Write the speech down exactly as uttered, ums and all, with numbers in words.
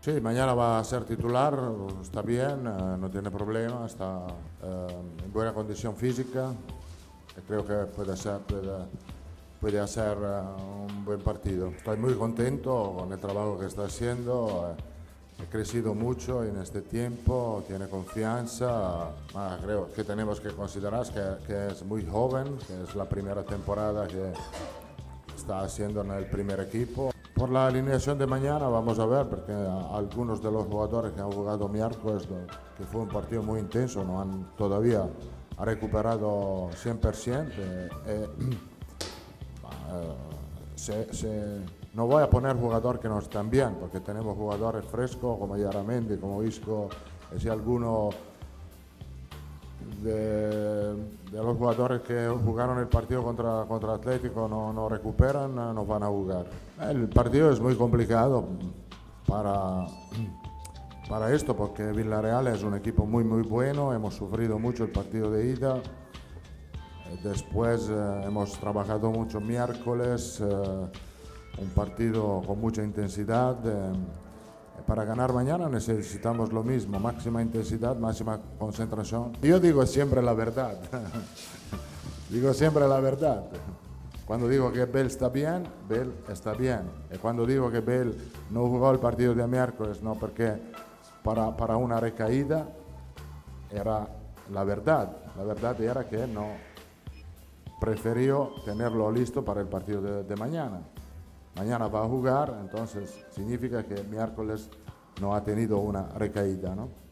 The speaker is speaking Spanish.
Sí, mañana va a ser titular, está bien, eh, no tiene problema, está eh, en buena condición física y creo que puede, ser, puede, puede hacer eh, un buen partido. Estoy muy contento con el trabajo que está haciendo, eh, he crecido mucho en este tiempo, tiene confianza, ah, creo que tenemos que considerar que, que es muy joven, que es la primera temporada que está haciendo en el primer equipo. Por la alineación de mañana vamos a ver, porque algunos de los jugadores que han jugado miércoles, que fue un partido muy intenso, no han todavía recuperado cien por ciento. Eh, eh, se, se, no voy a poner jugadores que no están bien, porque tenemos jugadores frescos como Yaramendi, como Isco, y si alguno de, de los jugadores que jugaron el partido contra, contra Atlético no, no recuperan, no van a jugar. El partido es muy complicado para, para esto, porque Villarreal es un equipo muy muy bueno, hemos sufrido mucho el partido de ida, después eh, hemos trabajado mucho miércoles, eh, un partido con mucha intensidad. Eh, Para ganar mañana necesitamos lo mismo, máxima intensidad, máxima concentración. Yo digo siempre la verdad, digo siempre la verdad. Cuando digo que Bale está bien, Bale está bien. Y cuando digo que Bale no jugó el partido de miércoles, no, porque para, para una recaída era la verdad. La verdad era que no prefirió tenerlo listo para el partido de, de mañana. Mañana va a jugar, entonces significa que el miércoles no ha tenido una recaída, ¿no?